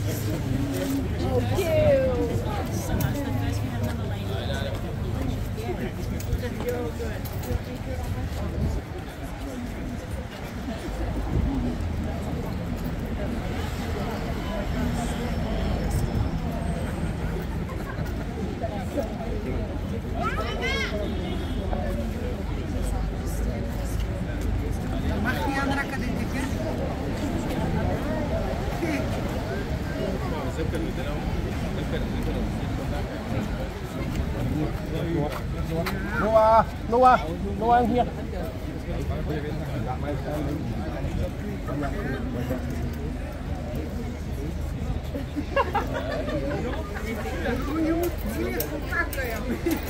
Oh, cute. Mag die andere kadetje? Noah, Noah, Noah here. Je moet zeer goed pakken.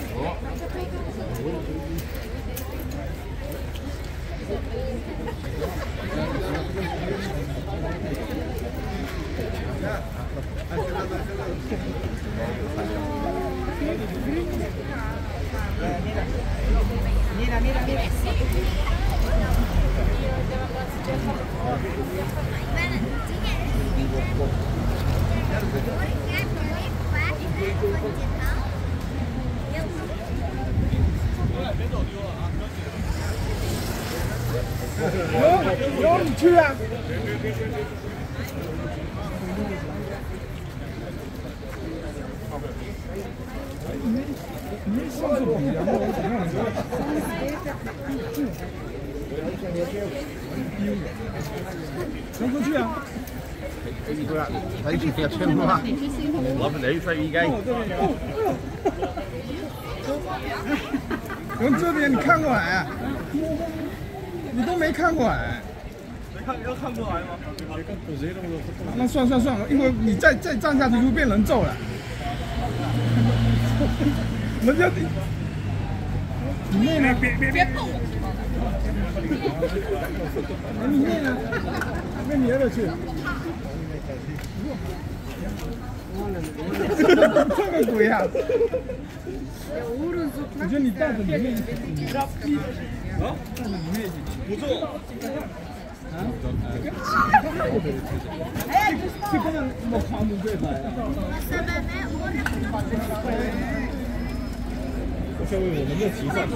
Mira, mira, mira. 有你去啊！你上次比然后我怎么样？冲出去啊！ 睇住腳青蛙，攞你飛機。 从这边你看过来啊？你都没看过来。 要看过来吗？ 那算了，因为你再站下去就变人揍了。人家你妹呢？别动！你妹呢？跟你儿子去。这个鬼啊！我觉得你袋子里面啊，袋子里面不做。 啊？这根本我扛不对来啊！稍微我们的急上，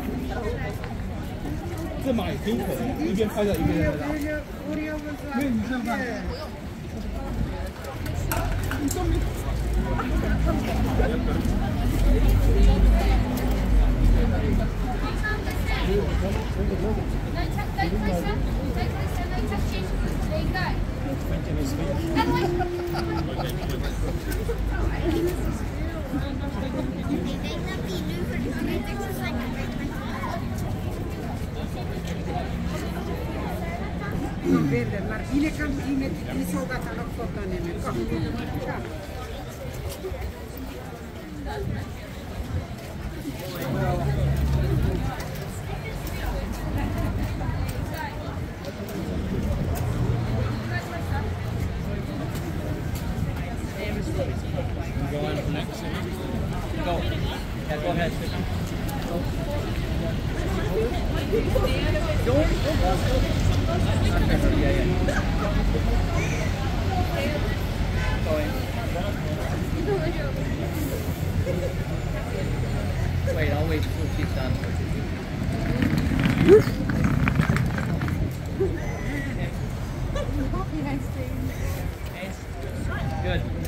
这马也挺可能一边拍照一边在打。没有你这样看，你都没。 Nog verder, maar binnenkant die zo gaat dan ook foto nemen. Kom. Go on next. Go. Yeah, go ahead. Wait, I'll wait till she's done. Good.